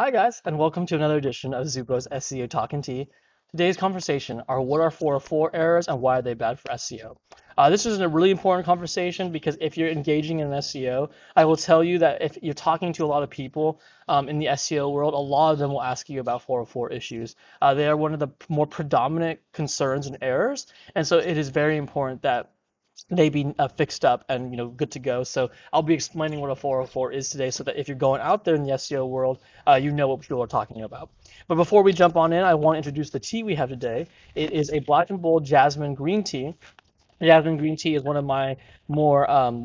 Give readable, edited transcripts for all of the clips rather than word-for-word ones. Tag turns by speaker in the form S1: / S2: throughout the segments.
S1: Hi guys, and welcome to another edition of Zubo's SEO Talking Tea. Today's conversation are what are 404 errors and why are they bad for SEO. This is a really important conversation because if you're engaging in SEO, I will tell you that if you're talking to a lot of people in the SEO world, a lot of them will ask you about 404 issues. They are one of the more predominant concerns and errors, and so it is very important that they be fixed up and good to go. So I'll be explaining what a 404 is today, so that if you're going out there in the SEO world, you know what people are talking about. But before we jump on in, I want to introduce the tea we have today. It is a Black and Bold Jasmine Green Tea. Jasmine green tea is one of my more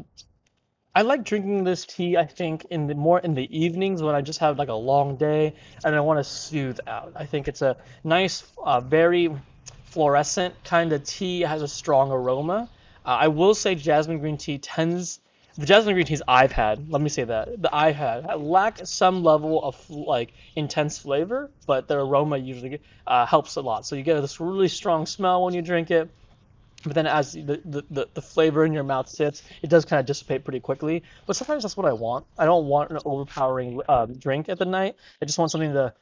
S1: I like drinking this tea, I think, in the evenings when I just have like a long day and I want to soothe out. I think it's a nice, very fluorescent kind of tea. It has a strong aroma. I will say the jasmine green teas I've had, let me say that, the I've had lack some level of like intense flavor, but their aroma usually helps a lot. So you get this really strong smell when you drink it. But then as the flavor in your mouth sits, it does kind of dissipate pretty quickly. But sometimes that's what I want. I don't want an overpowering drink at the night. I just want something that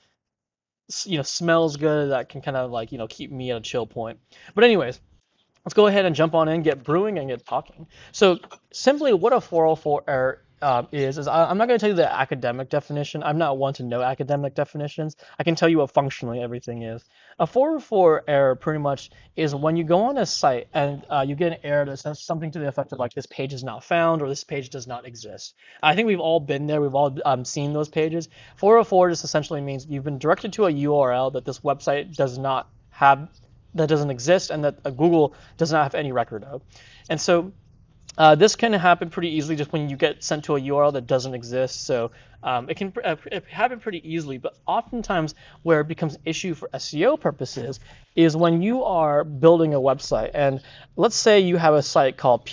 S1: smells good that can kind of like keep me at a chill point. But anyways, let's go ahead and jump on in, get brewing, and get talking. So simply what a 404 error is I'm not going to tell you the academic definition. I'm not one to know academic definitions. I can tell you what functionally everything is. A 404 error pretty much is when you go on a site and you get an error that says something to the effect of like this page is not found or this page does not exist. I think we've all been there. We've all seen those pages. 404 just essentially means you've been directed to a URL that this website does not have, that doesn't exist, and that Google does not have any record of. And so this can happen pretty easily just when you get sent to a URL that doesn't exist. So it can happen pretty easily, but oftentimes where it becomes an issue for SEO purposes is when you are building a website. And let's say you have a site called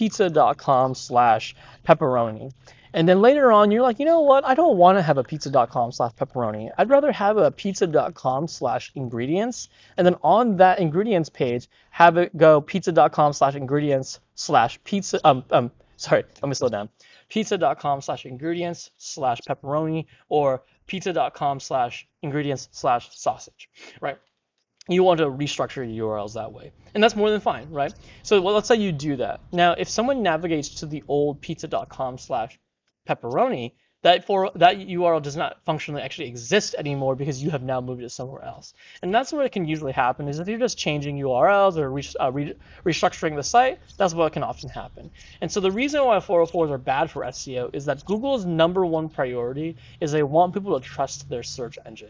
S1: pizza.com/pepperoni. And then later on, you're like, you know what? I don't want to have a pizza.com/pepperoni. I'd rather have a pizza.com/ingredients. And then on that ingredients page, have it go pizza.com/ingredients/pizza. Sorry, let me slow down. Pizza.com/ingredients/pepperoni or pizza.com/ingredients/sausage, right? You want to restructure your URLs that way. And that's more than fine, right? So let's say you do that. Now, if someone navigates to the old pizza.com/pepperoni, that URL does not functionally actually exist anymore because you have now moved it somewhere else. And that's where it can usually happen, is if you're just changing URLs or restructuring the site, that's what can often happen. And so the reason why 404s are bad for SEO is that Google's #1 priority is they want people to trust their search engine.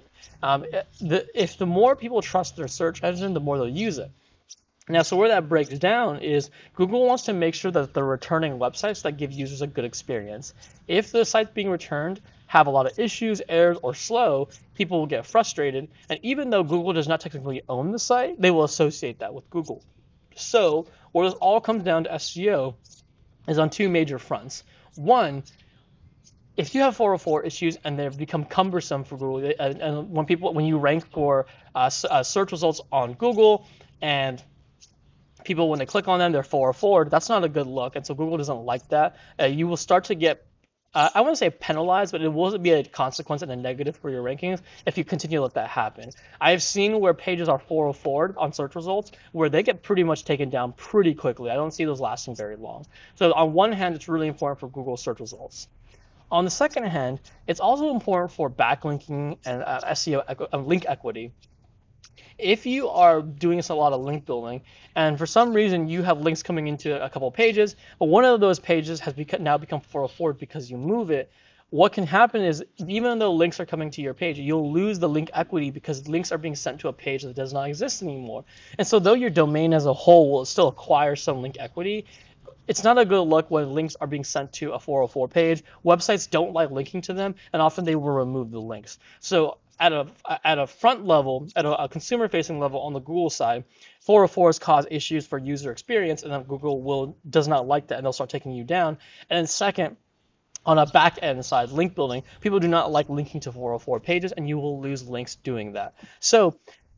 S1: If the more people trust their search engine, the more they'll use it. Now, so where that breaks down is Google wants to make sure that they're returning websites that give users a good experience. If the sites being returned have a lot of issues, errors, or slow, people will get frustrated. And even though Google does not technically own the site, they will associate that with Google. So where this all comes down to SEO is on two major fronts. One, if you have 404 issues and they've become cumbersome for Google, and when you rank for search results on Google and people, when they click on them, they're 404, that's not a good look. And so Google doesn't like that. You will start to get, I wouldn't say penalized, but it will be a consequence and a negative for your rankings if you continue to let that happen. I've seen where pages are 404 on search results where they get pretty much taken down pretty quickly. I don't see those lasting very long. So on one hand, it's really important for Google search results. On the second hand, it's also important for backlinking and SEO link equity. If you are doing a lot of link building, and for some reason you have links coming into a couple of pages, but one of those pages has now become 404 because you move it, what can happen is even though links are coming to your page, you'll lose the link equity because links are being sent to a page that does not exist anymore. And so though your domain as a whole will still acquire some link equity, it's not a good look when links are being sent to a 404 page. Websites don't like linking to them, and often they will remove the links. So at a front level, at a consumer-facing level on the Google side, 404s cause issues for user experience, and then Google does not like that, and they'll start taking you down. And then second, on a back-end side, link building, people do not like linking to 404 pages, and you will lose links doing that. So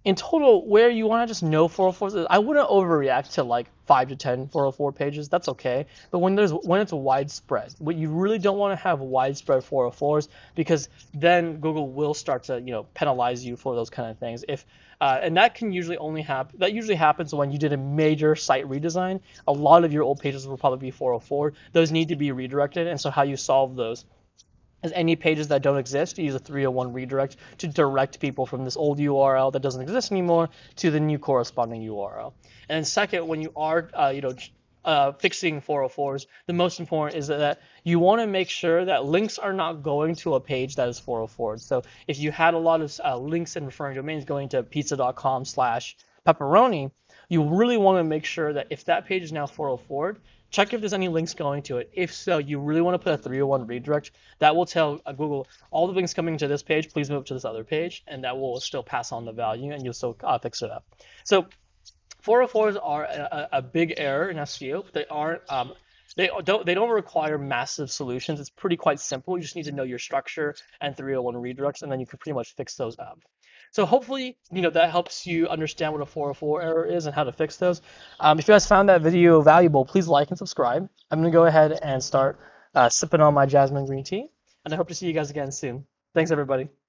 S1: in total, where you want to just know 404s, I wouldn't overreact to like 5 to 10 404 pages. That's okay. But when it's widespread, what you really don't want to have widespread 404s, because then Google will start to penalize you for those kind of things. And that can usually only happen. That usually happens when you did a major site redesign. A lot of your old pages will probably be 404. Those need to be redirected, and so how you solve those as any pages that don't exist, you use a 301 redirect to direct people from this old URL that doesn't exist anymore to the new corresponding URL. And then second, when you are fixing 404s, the most important is that you want to make sure that links are not going to a page that is 404. So if you had a lot of links and referring domains going to pizza.com/pepperoni, you really want to make sure that if that page is now 404, check if there's any links going to it. If so, you really want to put a 301 redirect. That will tell Google all the links coming to this page, please move to this other page, and that will still pass on the value, and you'll still fix it up. So 404s are a big error in SEO. They aren't. They don't require massive solutions. It's quite simple. You just need to know your structure and 301 redirects, and then you can pretty much fix those up. So hopefully, that helps you understand what a 404 error is and how to fix those. If you guys found that video valuable, please like and subscribe. I'm going to go ahead and start sipping on my jasmine green tea, and I hope to see you guys again soon. Thanks, everybody.